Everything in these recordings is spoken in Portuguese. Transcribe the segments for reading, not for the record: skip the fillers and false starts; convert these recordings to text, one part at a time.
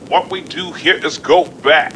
What we do here is go back.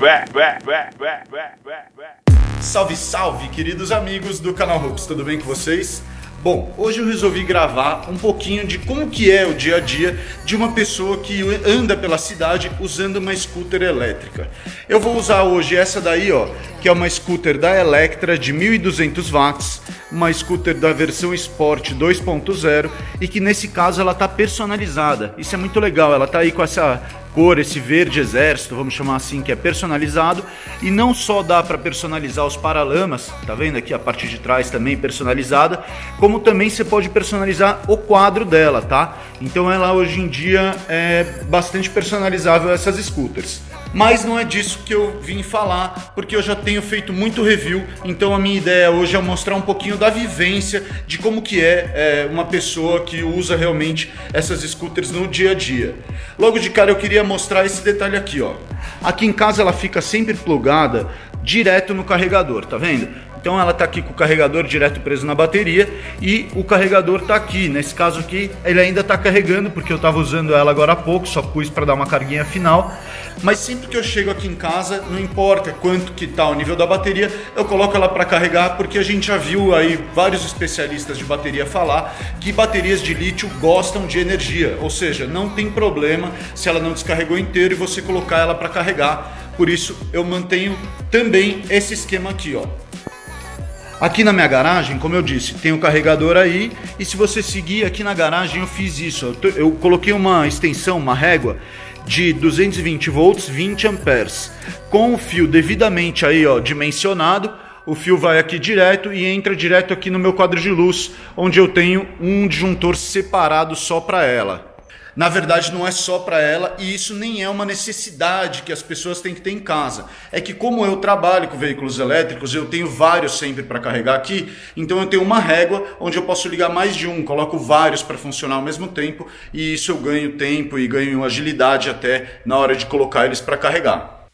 Salve, salve, queridos amigos do canal Hoops, tudo bem com vocês? Bom, hoje eu resolvi gravar um pouquinho de como que é o dia a dia de uma pessoa que anda pela cidade usando uma scooter elétrica. Eu vou usar hoje essa daí, ó, que é uma scooter da Electra de 1.200 watts, uma scooter da versão Sport 2.0 e que nesse caso ela tá personalizada. Isso é muito legal, ela tá aí com essa cor, esse verde exército, vamos chamar assim, que é personalizado, e não só dá para personalizar os paralamas, tá vendo aqui a parte de trás também personalizada, como também você pode personalizar o quadro dela, tá? Então ela hoje em dia é bastante personalizável, essas scooters. Mas não é disso que eu vim falar, porque eu já tenho feito muito review, então a minha ideia hoje é mostrar um pouquinho da vivência de como que é uma pessoa que usa realmente essas scooters no dia a dia. Logo de cara eu queria mostrar esse detalhe aqui, ó. Aqui em casa ela fica sempre plugada direto no carregador, tá vendo? Então ela tá aqui com o carregador direto preso na bateria e o carregador tá aqui. Nesse caso aqui ele ainda tá carregando porque eu tava usando ela agora há pouco, só pus para dar uma carguinha final. Mas sempre que eu chego aqui em casa, não importa quanto que tá o nível da bateria, eu coloco ela para carregar, porque a gente já viu aí vários especialistas de bateria falar que baterias de lítio gostam de energia, ou seja, não tem problema se ela não descarregou inteiro e você colocar ela para carregar. Por isso eu mantenho também esse esquema aqui, ó. Aqui na minha garagem, como eu disse, tem o carregador aí, e se você seguir aqui na garagem eu fiz isso, eu coloquei uma extensão, uma régua de 220 volts, 20 amperes, com o fio devidamente aí, ó, dimensionado. O fio vai aqui direto e entra direto aqui no meu quadro de luz, onde eu tenho um disjuntor separado só para ela. Na verdade não é só para ela, e isso nem é uma necessidade que as pessoas têm que ter em casa. É que como eu trabalho com veículos elétricos, eu tenho vários sempre para carregar aqui, então eu tenho uma régua onde eu posso ligar mais de um, coloco vários para funcionar ao mesmo tempo, e isso eu ganho tempo e ganho agilidade até na hora de colocar eles para carregar.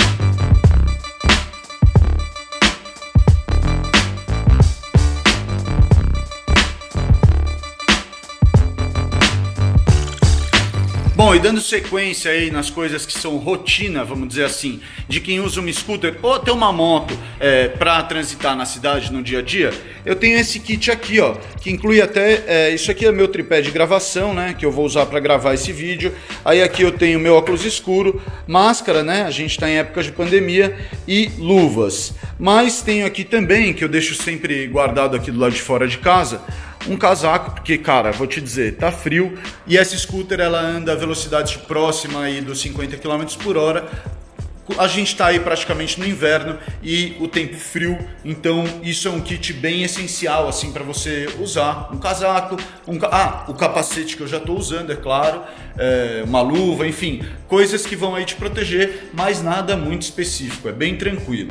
Bom, e dando sequência aí nas coisas que são rotina, vamos dizer assim, de quem usa uma scooter ou até uma moto para transitar na cidade no dia a dia, eu tenho esse kit aqui, ó, que inclui até, isso aqui é meu tripé de gravação, né, que eu vou usar para gravar esse vídeo. Aí aqui eu tenho meu óculos escuro, máscara, né, a gente está em época de pandemia, e luvas. Mas tenho aqui também, que eu deixo sempre guardado aqui do lado de fora de casa, um casaco, porque, cara, vou te dizer, tá frio, e essa scooter ela anda a velocidade próxima aí dos 50 km por hora. A gente tá aí praticamente no inverno e o tempo frio, então isso é um kit bem essencial assim para você usar. Um casaco, o capacete que eu já tô usando, é claro, uma luva, enfim, coisas que vão aí te proteger, mas nada muito específico, é bem tranquilo.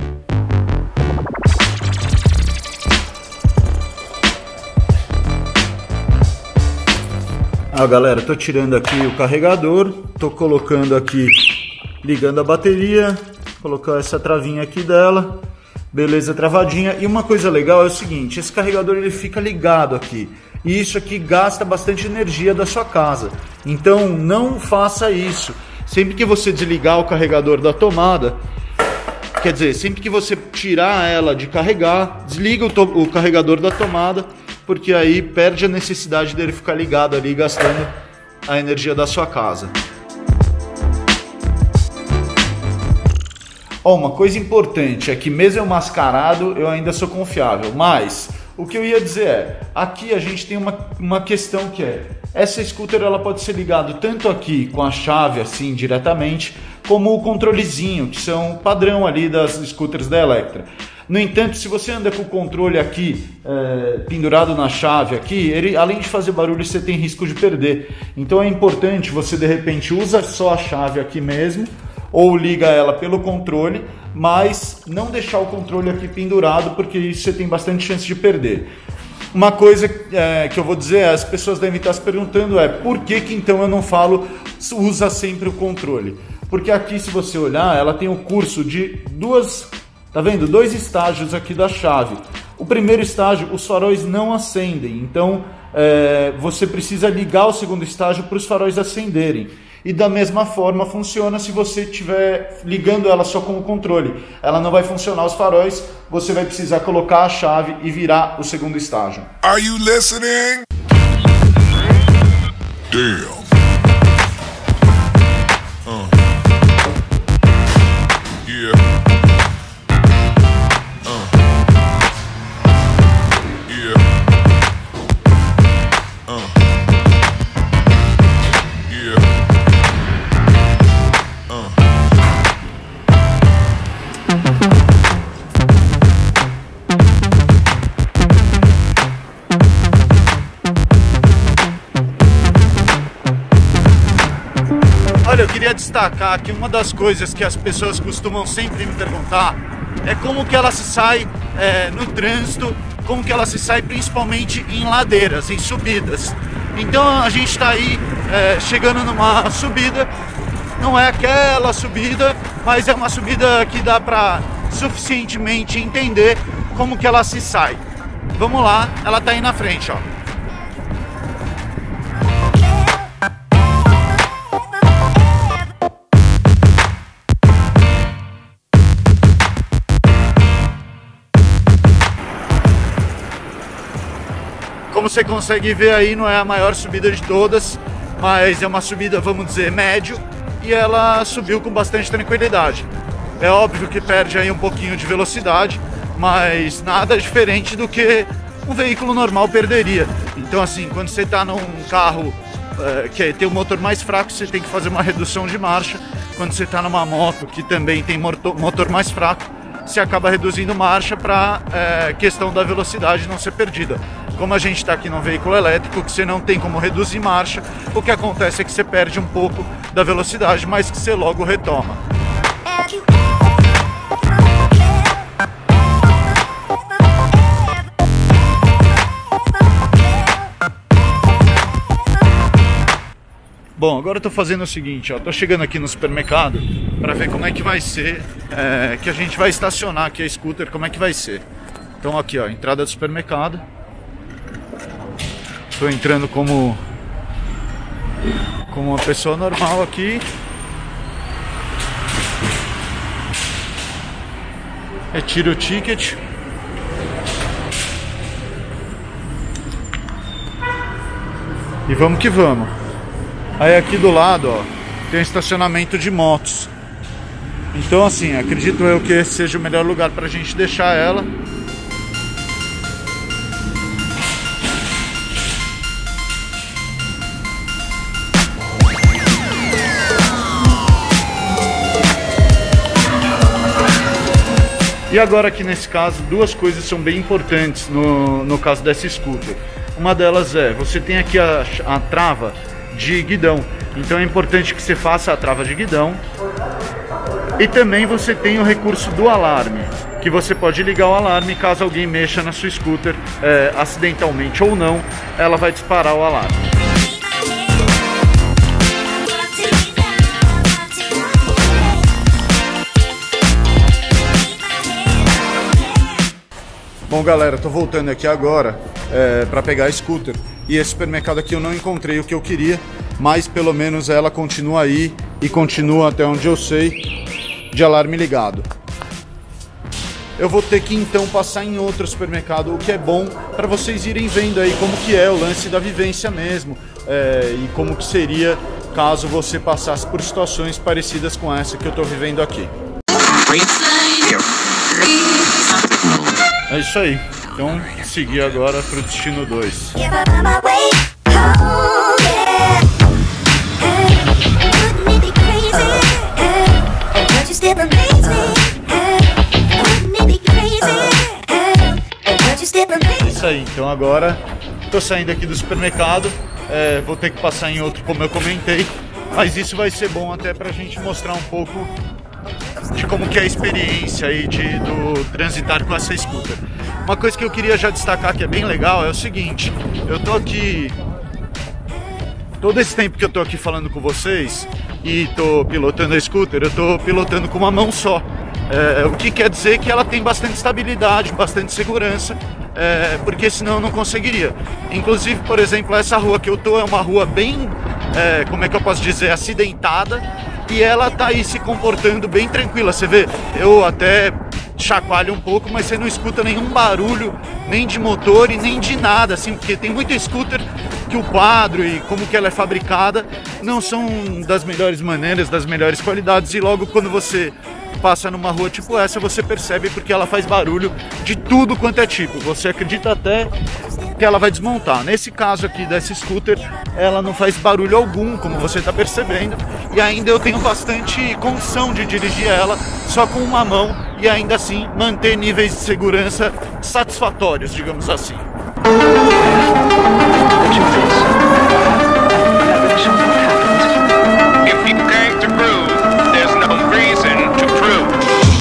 Galera, tô tirando aqui o carregador, tô colocando aqui, ligando a bateria, colocar essa travinha aqui dela, beleza, travadinha. E uma coisa legal é o seguinte, esse carregador ele fica ligado aqui, e isso aqui gasta bastante energia da sua casa, então não faça isso. Sempre que você desligar o carregador da tomada, quer dizer, sempre que você tirar ela de carregar, desliga o carregador da tomada, porque aí perde a necessidade dele ficar ligado ali, gastando a energia da sua casa. Uma coisa importante é que mesmo eu mascarado, eu ainda sou confiável, mas o que eu ia dizer é, aqui a gente tem uma questão que é, essa scooter ela pode ser ligada tanto aqui com a chave assim diretamente, como o controlezinho, que são padrão ali das scooters da Electra. No entanto, se você anda com o controle aqui pendurado na chave aqui, ele, além de fazer barulho, você tem risco de perder. Então é importante você de repente usa só a chave aqui mesmo, ou liga ela pelo controle, mas não deixar o controle aqui pendurado, porque isso você tem bastante chance de perder. Uma coisa que eu vou dizer, as pessoas devem estar se perguntando por que então eu não falo usa sempre o controle? Porque aqui, se você olhar, ela tem o curso de tá vendo? 2 estágios aqui da chave. O primeiro estágio, os faróis não acendem, então você precisa ligar o segundo estágio para os faróis acenderem. E da mesma forma funciona se você estiver ligando ela só com o controle. Ela não vai funcionar os faróis, você vai precisar colocar a chave e virar o segundo estágio. Are you listening? Damn. Yeah. Yeah. Olha, eu queria destacar que uma das coisas que as pessoas costumam sempre me perguntar é como que ela se sai no trânsito, como que ela se sai principalmente em ladeiras, em subidas. Então a gente está aí chegando numa subida, não é aquela subida, mas é uma subida que dá para suficientemente entender como que ela se sai. Vamos lá, ela tá aí na frente, ó. Como você consegue ver aí, não é a maior subida de todas, mas é uma subida, vamos dizer, médio, e ela subiu com bastante tranquilidade. É óbvio que perde aí um pouquinho de velocidade, mas nada diferente do que um veículo normal perderia. Então assim, quando você está num carro que tem um motor mais fraco, você tem que fazer uma redução de marcha. Quando você está numa moto que também tem motor mais fraco, você acaba reduzindo marcha para questão da velocidade não ser perdida. Como a gente está aqui num veículo elétrico, que você não tem como reduzir marcha, o que acontece é que você perde um pouco da velocidade, mas que você logo retoma. Bom, agora eu tô fazendo o seguinte, ó, tô chegando aqui no supermercado para ver como é que vai ser, que a gente vai estacionar aqui a scooter, como é que vai ser. Então aqui, ó, entrada do supermercado. Tô entrando como uma pessoa normal aqui. Retiro o ticket. E vamos que vamos. Aí aqui do lado, ó, tem um estacionamento de motos. Então assim, acredito eu que esse seja o melhor lugar pra gente deixar ela. E agora aqui nesse caso, duas coisas são bem importantes no caso dessa scooter. Uma delas é, você tem aqui a trava de guidão, então é importante que você faça a trava de guidão. E também você tem o recurso do alarme, que você pode ligar o alarme caso alguém mexa na sua scooter, acidentalmente ou não, ela vai disparar o alarme. Bom galera, tô voltando aqui agora para pegar a scooter, e esse supermercado aqui eu não encontrei o que eu queria, mas pelo menos ela continua aí e continua, até onde eu sei, de alarme ligado. Eu vou ter que então passar em outro supermercado, o que é bom para vocês irem vendo aí como que é o lance da vivência mesmo, e como que seria caso você passasse por situações parecidas com essa que eu tô vivendo aqui. É isso aí, então seguir agora pro destino 2. É isso aí, então agora tô saindo aqui do supermercado, vou ter que passar em outro como eu comentei, mas isso vai ser bom até pra gente mostrar um pouco de como que é a experiência aí do transitar com essa scooter. Uma coisa que eu queria já destacar que é bem legal é o seguinte, eu tô aqui todo esse tempo que eu tô aqui falando com vocês e tô pilotando a scooter, eu tô pilotando com uma mão só, o que quer dizer que ela tem bastante estabilidade, bastante segurança, porque senão eu não conseguiria. Inclusive, por exemplo, essa rua que eu tô é uma rua bem como é que eu posso dizer, acidentada, e ela tá aí se comportando bem tranquila. Você vê, eu até chacoalho um pouco, mas você não escuta nenhum barulho, nem de motor e nem de nada, assim, porque tem muito scooter que o quadro e como que ela é fabricada não são das melhores maneiras, das melhores qualidades, e logo quando você passa numa rua tipo essa, você percebe porque ela faz barulho de tudo quanto é tipo. Você acredita até que ela vai desmontar. Nesse caso aqui desse scooter, ela não faz barulho algum, como você está percebendo, e ainda eu tenho bastante condição de dirigir ela só com uma mão e ainda assim manter níveis de segurança satisfatórios, digamos assim. If you came to prove, there's no reason to prove.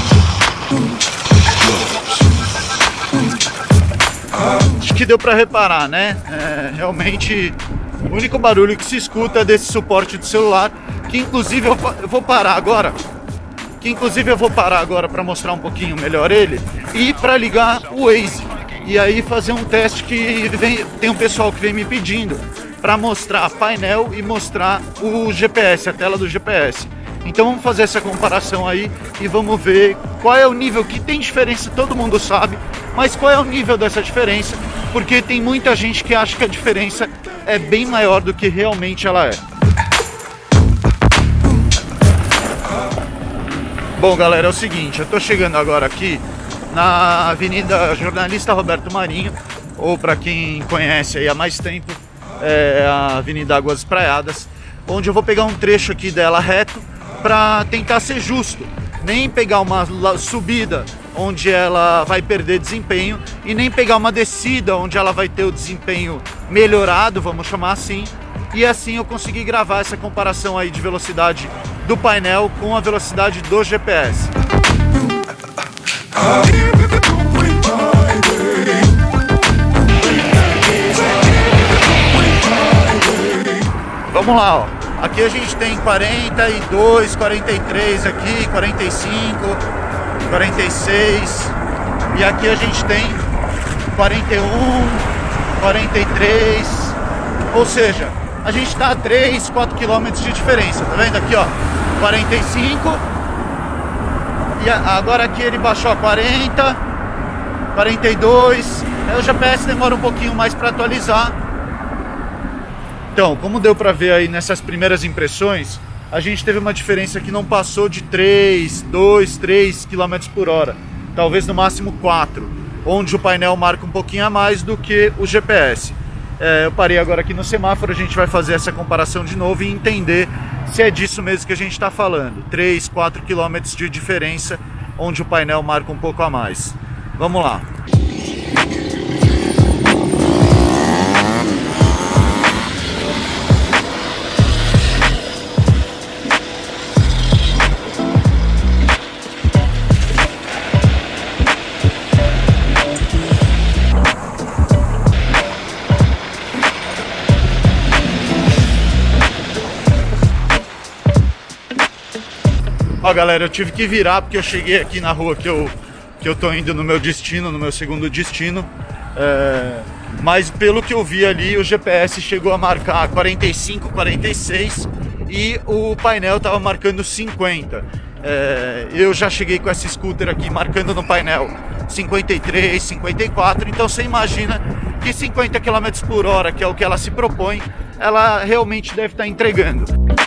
Acho que deu para reparar, né? Realmente o único barulho que se escuta é desse suporte de celular, que inclusive eu vou parar agora. Para mostrar um pouquinho melhor ele e para ligar o Waze e aí fazer um teste que tem um pessoal que vem me pedindo para mostrar painel e mostrar o GPS, a tela do GPS. Então vamos fazer essa comparação aí e vamos ver qual é o nível, que tem diferença, todo mundo sabe, mas qual é o nível dessa diferença, porque tem muita gente que acha que a diferença é bem maior do que realmente ela é. Bom, galera, é o seguinte, eu tô chegando agora aqui na Avenida Jornalista Roberto Marinho, ou para quem conhece aí há mais tempo, é a Avenida Águas Espraiadas, onde eu vou pegar um trecho aqui dela reto para tentar ser justo, nem pegar uma subida onde ela vai perder desempenho e nem pegar uma descida onde ela vai ter o desempenho melhorado, vamos chamar assim, e assim eu consegui gravar essa comparação aí de velocidade do painel com a velocidade do GPS. Vamos lá, ó. Aqui a gente tem 42, 43 aqui, 45, 46, e aqui a gente tem 41, 43, ou seja, a gente está a 3, 4 km de diferença, tá vendo aqui, ó, 45, e agora aqui ele baixou a 40, 42, aí o GPS demora um pouquinho mais para atualizar. Então, como deu para ver aí nessas primeiras impressões, a gente teve uma diferença que não passou de 3 km por hora, talvez no máximo 4, onde o painel marca um pouquinho a mais do que o GPS. Eu parei agora aqui no semáforo, a gente vai fazer essa comparação de novo e entender se é disso mesmo que a gente está falando. 3, 4 km de diferença, onde o painel marca um pouco a mais. Vamos lá. Ó, galera, eu tive que virar porque eu cheguei aqui na rua que eu tô indo no meu destino, no meu segundo destino. Mas pelo que eu vi ali, o GPS chegou a marcar 45, 46 e o painel tava marcando 50. Eu já cheguei com essa scooter aqui marcando no painel 53, 54, então você imagina que 50 km por hora, que é o que ela se propõe, ela realmente deve estar entregando.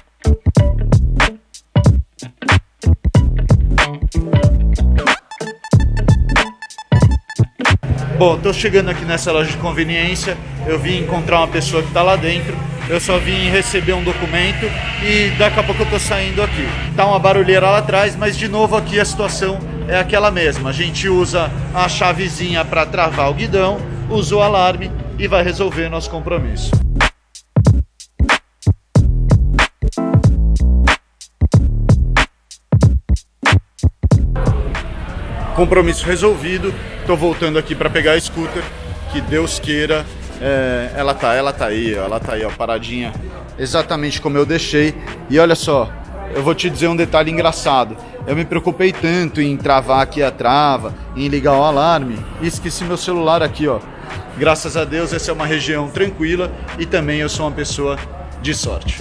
Bom, tô chegando aqui nessa loja de conveniência, eu vim encontrar uma pessoa que tá lá dentro, eu só vim receber um documento e daqui a pouco eu tô saindo aqui. Tá uma barulheira lá atrás, mas de novo aqui a situação é aquela mesma. A gente usa a chavezinha para travar o guidão, usa o alarme e vai resolver nosso compromisso. Compromisso resolvido, tô voltando aqui para pegar a scooter, que Deus queira, ela tá aí, ó, paradinha, exatamente como eu deixei. E olha só, eu vou te dizer um detalhe engraçado, eu me preocupei tanto em travar aqui a trava, em ligar o alarme, e esqueci meu celular aqui, ó. Graças a Deus essa é uma região tranquila e também eu sou uma pessoa de sorte.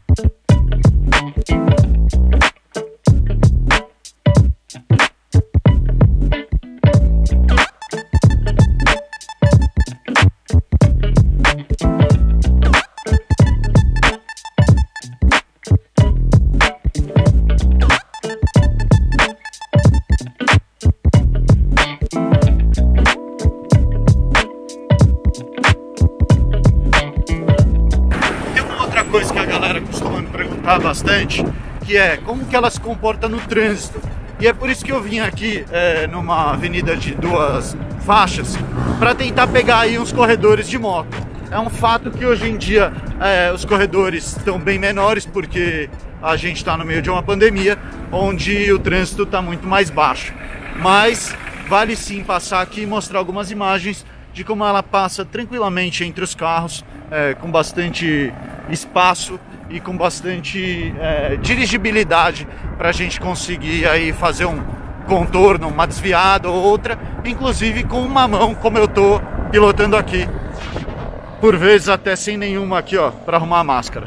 Coisa que a galera costuma me perguntar bastante, que é como que ela se comporta no trânsito. E é por isso que eu vim aqui numa avenida de 2 faixas para tentar pegar aí uns corredores de moto. É um fato que hoje em dia os corredores estão bem menores porque a gente está no meio de uma pandemia onde o trânsito está muito mais baixo. Mas vale sim passar aqui e mostrar algumas imagens de como ela passa tranquilamente entre os carros, com bastante espaço e com bastante dirigibilidade para a gente conseguir aí fazer um contorno, uma desviada ou outra, inclusive com uma mão, como eu tô pilotando aqui, por vezes até sem nenhuma aqui, ó, para arrumar a máscara.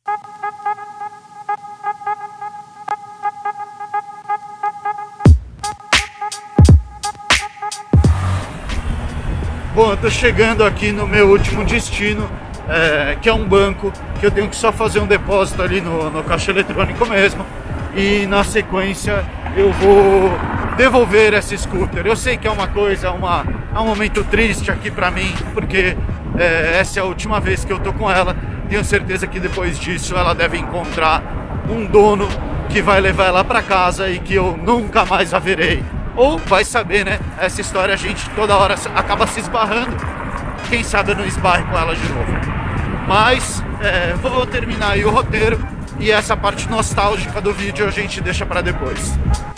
Bom, eu tô chegando aqui no meu último destino, que é um banco, que eu tenho que só fazer um depósito ali no caixa eletrônico mesmo, e na sequência eu vou devolver essa scooter. Eu sei que é uma coisa, é um momento triste aqui pra mim, porque essa é a última vez que eu tô com ela. Tenho certeza que depois disso ela deve encontrar um dono que vai levar ela pra casa e que eu nunca mais a verei. Ou vai saber, né? Essa história a gente toda hora acaba se esbarrando. Quem sabe eu não esbarre com ela de novo. Mas vou terminar aí o roteiro e essa parte nostálgica do vídeo a gente deixa para depois.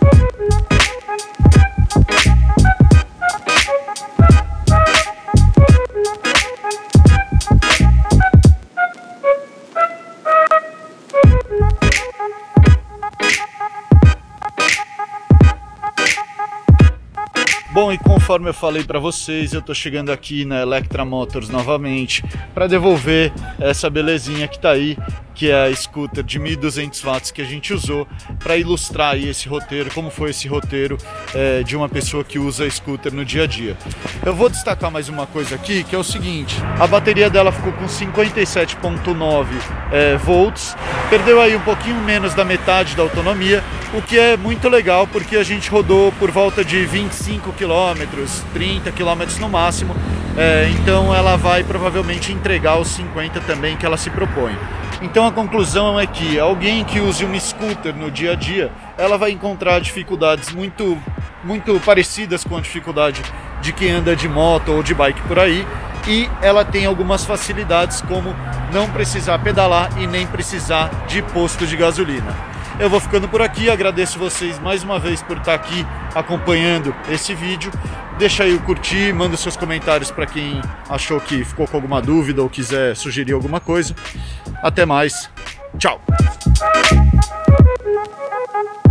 Bom, e conforme eu falei para vocês, eu tô chegando aqui na Electra Motors novamente para devolver essa belezinha que tá aí, que é a scooter de 1.200 watts que a gente usou para ilustrar aí esse roteiro, como foi esse roteiro de uma pessoa que usa scooter no dia a dia. Eu vou destacar mais uma coisa aqui, que é o seguinte: a bateria dela ficou com 57,9 volts, perdeu aí um pouquinho menos da metade da autonomia, o que é muito legal porque a gente rodou por volta de 25 km, 30 km no máximo, então ela vai provavelmente entregar os 50 também que ela se propõe. Então a conclusão é que alguém que use um scooter no dia a dia, ela vai encontrar dificuldades muito parecidas com a dificuldade de quem anda de moto ou de bike por aí, e ela tem algumas facilidades como não precisar pedalar e nem precisar de posto de gasolina. Eu vou ficando por aqui, agradeço vocês mais uma vez por estar aqui acompanhando esse vídeo. Deixa aí o curtir, manda os seus comentários para quem achou que ficou com alguma dúvida ou quiser sugerir alguma coisa. Até mais, tchau!